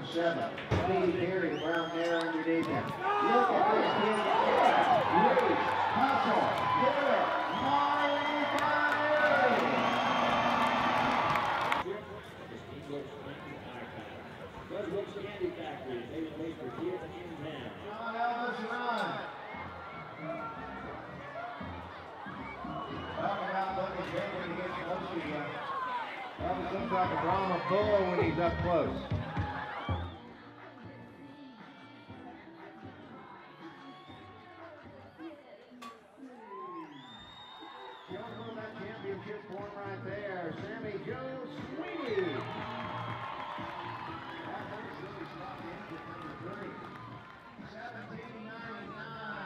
7. Speedy Perry, Brown there underneath him. Look at this kid. Reach, hustle, get it. Marley Barney. Bud Wilkes Candy Factory, David Baker here in town. John Elvis run. Talk about looking good when he gets close to you. Elvis looks like a Brahma bull when he's up close. Showing on that championship form right there, Sammy Joe Sweeney. That number really stopped engine number 3. 1799.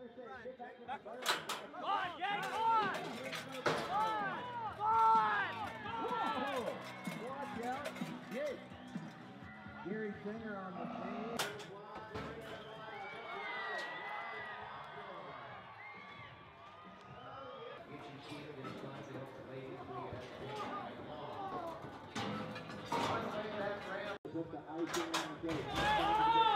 Go on, Jake, go on! Go on! Go on! Watch out, Jake. Gary Singer on the scene. Put the icing on the cake.